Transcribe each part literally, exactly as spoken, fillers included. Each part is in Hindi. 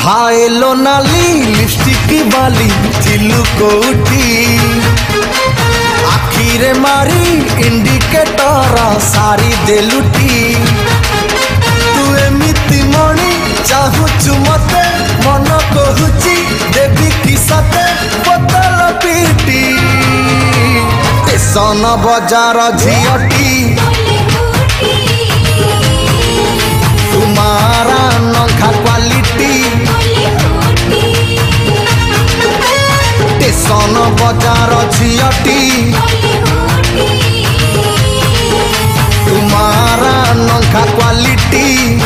हाय लो नाली लिपस्टिक वाली चिल्लू कोठी आखिरे मारी इंडिकेटर सारी दे लुटी तू एमिति मणि चाहूचु मते मन कहूची देवी की सते बोतल पीटी सन बजार झियटी तुम्हारा नखा क्वालिटी सन बजार झियटी तुम्हारा नखा क्वालिटी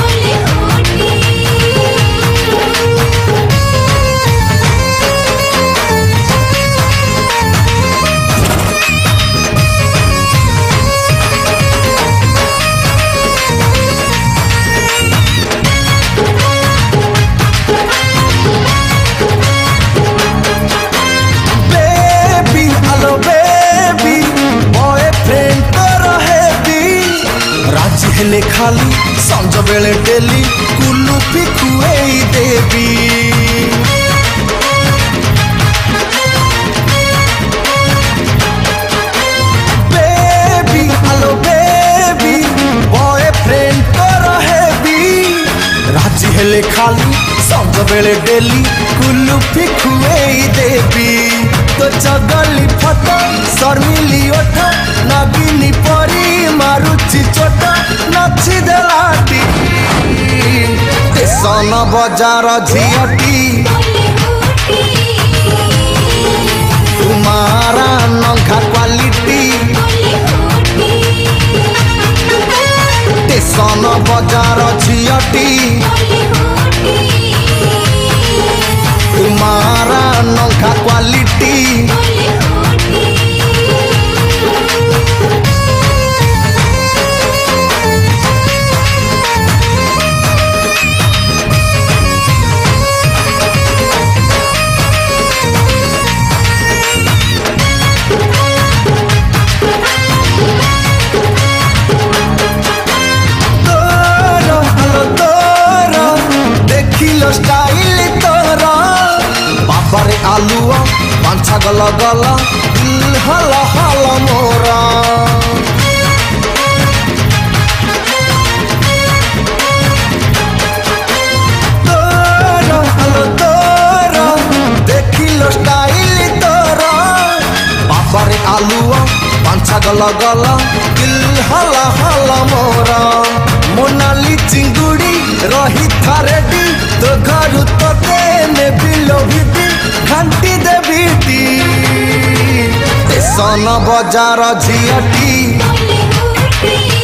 हेले खाली संज बेले डेली कुलुफी खुएई देवी बेबी हेलो बेबी बॉयफ्रेंड तो रहेबी राजी हेले खाली संज बेले डेली कुलुफी खुएई देवी तो चगली फटा शर्मिली ओठ नागिनी परी मारुची चोट नची देलाटी सन बजार झियटी तुम्हारा नखा क्वालिटी सन बजार झियटी तुम्हारा नखा क्वालिटी स्टाइल तोरा बाबारे आलुआ पांछा गला गला दिल हला हला मोरा तोरा हलो तोरा देखिलो स्टाइल तोरा बाबारे आलुआ पांछा गला गला दिल हला हला मोरा मोनाली चिंगुड़ी रही थारेडी तो घर तोते ने बिलो भीती घंटी दे बीटी सन बजार झियटी